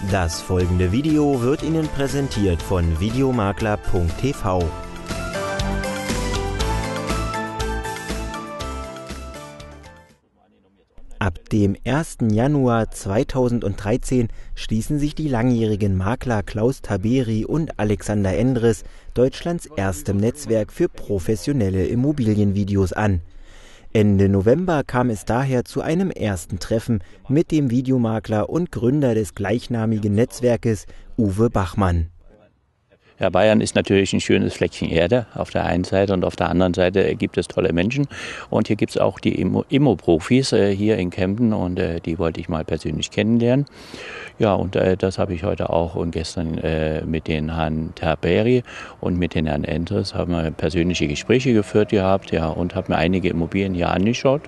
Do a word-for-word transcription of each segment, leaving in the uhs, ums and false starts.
Das folgende Video wird Ihnen präsentiert von videomakler punkt t v. Ab dem ersten Januar zweitausenddreizehn schließen sich die langjährigen Makler Klaus Taberi und Alexander Endres Deutschlands erstem Netzwerk für professionelle Immobilienvideos an. Ende November kam es daher zu einem ersten Treffen mit dem Videomakler und Gründer des gleichnamigen Netzwerkes, Uwe Bachmann. Ja, Bayern ist natürlich ein schönes Fleckchen Erde auf der einen Seite und auf der anderen Seite gibt es tolle Menschen. Und hier gibt es auch die Immo-Profis äh, hier in Kempten und äh, die wollte ich mal persönlich kennenlernen. Ja, und äh, das habe ich heute auch und gestern äh, mit den Herrn Taberi und mit den Herrn Endres haben wir persönliche Gespräche geführt gehabt, ja, und habe mir einige Immobilien hier angeschaut.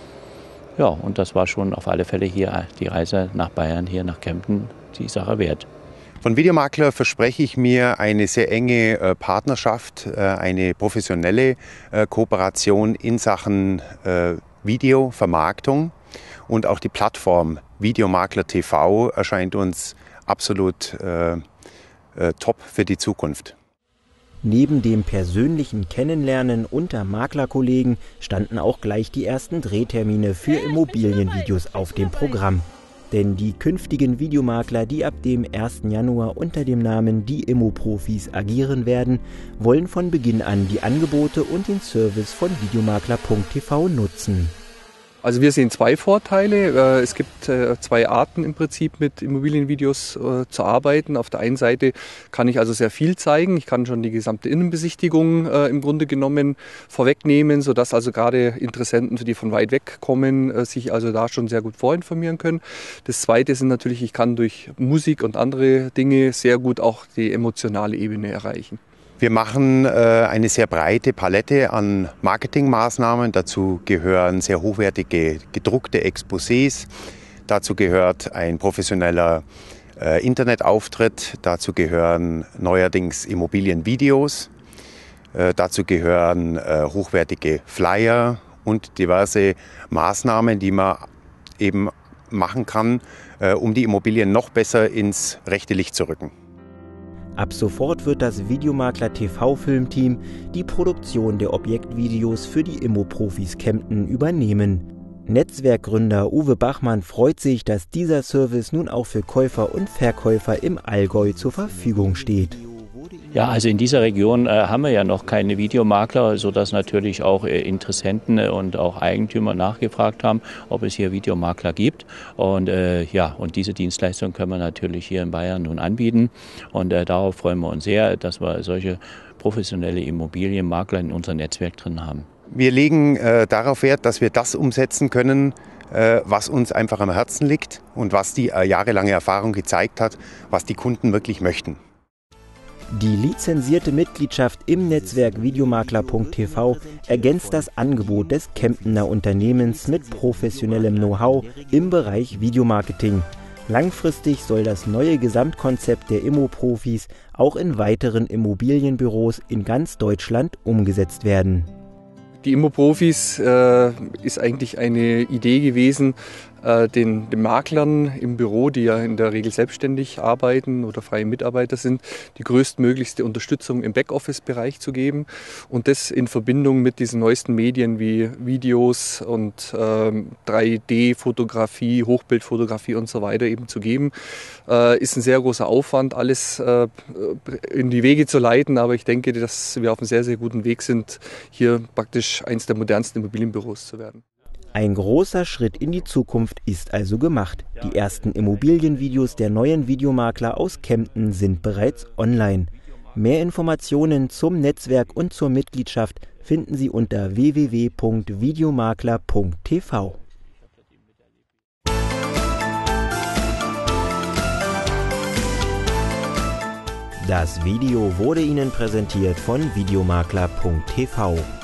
Ja, und das war schon auf alle Fälle hier die Reise nach Bayern, hier nach Kempten, die Sache wert. Von Videomakler verspreche ich mir eine sehr enge äh, Partnerschaft, äh, eine professionelle äh, Kooperation in Sachen äh, Videovermarktung. Und auch die Plattform Videomakler Punkt t v erscheint uns absolut äh, äh, top für die Zukunft. Neben dem persönlichen Kennenlernen unter Maklerkollegen standen auch gleich die ersten Drehtermine für Immobilienvideos auf dem Programm. Denn die künftigen Videomakler, die ab dem ersten Januar unter dem Namen Die Immo-Profis agieren werden, wollen von Beginn an die Angebote und den Service von videomakler punkt t v nutzen. Also wir sehen zwei Vorteile. Es gibt zwei Arten im Prinzip mit Immobilienvideos zu arbeiten. Auf der einen Seite kann ich also sehr viel zeigen. Ich kann schon die gesamte Innenbesichtigung im Grunde genommen vorwegnehmen, sodass also gerade Interessenten, die von weit weg kommen, sich also da schon sehr gut vorinformieren können. Das Zweite ist natürlich, ich kann durch Musik und andere Dinge sehr gut auch die emotionale Ebene erreichen. Wir machen äh, eine sehr breite Palette an Marketingmaßnahmen. Dazu gehören sehr hochwertige gedruckte Exposés. Dazu gehört ein professioneller äh, Internetauftritt. Dazu gehören neuerdings Immobilienvideos. Äh, dazu gehören äh, hochwertige Flyer und diverse Maßnahmen, die man eben machen kann, äh, um die Immobilien noch besser ins rechte Licht zu rücken. Ab sofort wird das Videomakler T V-Filmteam die Produktion der Objektvideos für die Immo-Profis Kempten übernehmen. Netzwerkgründer Uwe Bachmann freut sich, dass dieser Service nun auch für Käufer und Verkäufer im Allgäu zur Verfügung steht. Ja, also in dieser Region äh, haben wir ja noch keine Videomakler, sodass natürlich auch äh, Interessenten und auch Eigentümer nachgefragt haben, ob es hier Videomakler gibt. Und äh, ja, und diese Dienstleistung können wir natürlich hier in Bayern nun anbieten. Und äh, darauf freuen wir uns sehr, dass wir solche professionelle Immobilienmakler in unserem Netzwerk drin haben. Wir legen äh, darauf Wert, dass wir das umsetzen können, äh, was uns einfach am Herzen liegt und was die äh, jahrelange Erfahrung gezeigt hat, was die Kunden wirklich möchten. Die lizenzierte Mitgliedschaft im Netzwerk videomakler punkt t v ergänzt das Angebot des Kemptener Unternehmens mit professionellem Know-how im Bereich Videomarketing. Langfristig soll das neue Gesamtkonzept der Immo-Profis auch in weiteren Immobilienbüros in ganz Deutschland umgesetzt werden. Die Immo-Profis äh, ist eigentlich eine Idee gewesen, äh, den, den Maklern im Büro, die ja in der Regel selbstständig arbeiten oder freie Mitarbeiter sind, die größtmöglichste Unterstützung im Backoffice-Bereich zu geben und das in Verbindung mit diesen neuesten Medien wie Videos und ähm, drei D-Fotografie, Hochbildfotografie und so weiter eben zu geben. Äh, ist ein sehr großer Aufwand, alles äh, in die Wege zu leiten, aber ich denke, dass wir auf einem sehr, sehr guten Weg sind, hier praktisch eines der modernsten Immobilienbüros zu werden. Ein großer Schritt in die Zukunft ist also gemacht. Die ersten Immobilienvideos der neuen Videomakler aus Kempten sind bereits online. Mehr Informationen zum Netzwerk und zur Mitgliedschaft finden Sie unter w w w punkt videomakler punkt t v. Das Video wurde Ihnen präsentiert von videomakler punkt t v.